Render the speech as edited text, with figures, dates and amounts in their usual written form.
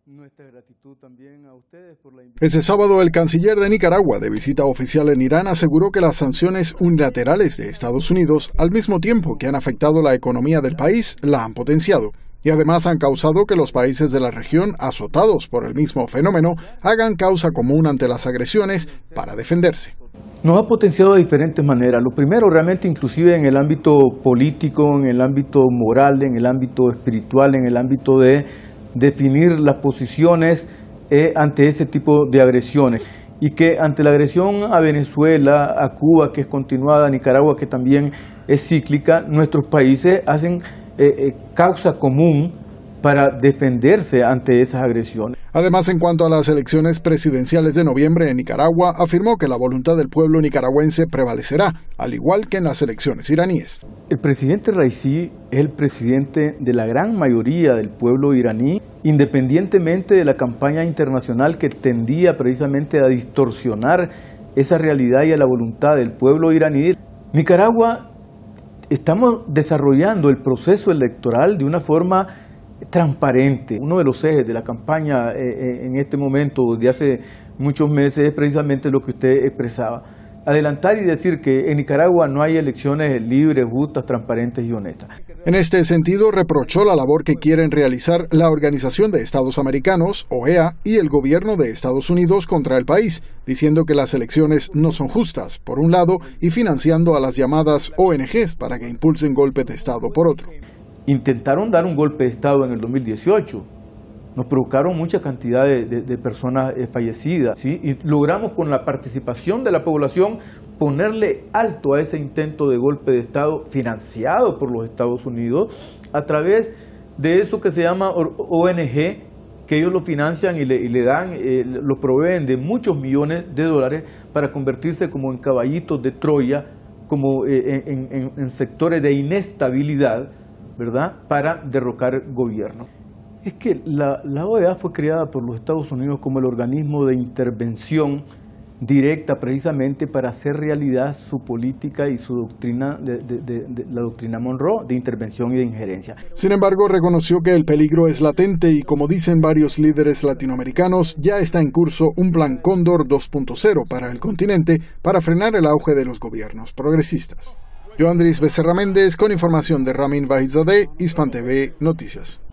Nuestra gratitud también a ustedes por la invitación. Ese sábado, el canciller de Nicaragua, de visita oficial en Irán, aseguró que las sanciones unilaterales de Estados Unidos, al mismo tiempo que han afectado la economía del país, la han potenciado. Y además han causado que los países de la región, azotados por el mismo fenómeno, hagan causa común ante las agresiones para defenderse. Nos ha potenciado de diferentes maneras. Lo primero, realmente, inclusive en el ámbito político, en el ámbito moral, en el ámbito espiritual, en el ámbito de definir las posiciones ante ese tipo de agresiones. Y que ante la agresión a Venezuela, a Cuba, que es continuada, a Nicaragua, que también es cíclica, nuestros países hacen causa común para defenderse ante esas agresiones. Además, en cuanto a las elecciones presidenciales de noviembre en Nicaragua, afirmó que la voluntad del pueblo nicaragüense prevalecerá, al igual que en las elecciones iraníes. El presidente Raisi es el presidente de la gran mayoría del pueblo iraní, independientemente de la campaña internacional que tendía precisamente a distorsionar esa realidad y a la voluntad del pueblo iraní. Nicaragua, estamos desarrollando el proceso electoral de una forma transparente. Uno de los ejes de la campaña en este momento, de hace muchos meses, es precisamente lo que usted expresaba. Adelantar y decir que en Nicaragua no hay elecciones libres, justas, transparentes y honestas. En este sentido, reprochó la labor que quieren realizar la Organización de Estados Americanos, OEA, y el gobierno de Estados Unidos contra el país, diciendo que las elecciones no son justas, por un lado, y financiando a las llamadas ONGs para que impulsen golpes de Estado, por otro. Intentaron dar un golpe de Estado en el 2018. Nos provocaron mucha cantidad de personas fallecidas, ¿sí? Y logramos, con la participación de la población, ponerle alto a ese intento de golpe de Estado financiado por los Estados Unidos a través de eso que se llama ONG, que ellos lo financian y le dan, lo proveen de muchos millones de dólares para convertirse como en caballitos de Troya, como en sectores de inestabilidad, ¿verdad?, para derrocar gobierno. Es que la OEA fue creada por los Estados Unidos como el organismo de intervención directa, precisamente para hacer realidad su política y su doctrina, la doctrina Monroe, de intervención y de injerencia. Sin embargo, reconoció que el peligro es latente y, como dicen varios líderes latinoamericanos, ya está en curso un plan Cóndor 2.0 para el continente para frenar el auge de los gobiernos progresistas. Yo, Andrés Becerra Méndez, con información de Ramin Vahizadeh, Hispan TV Noticias.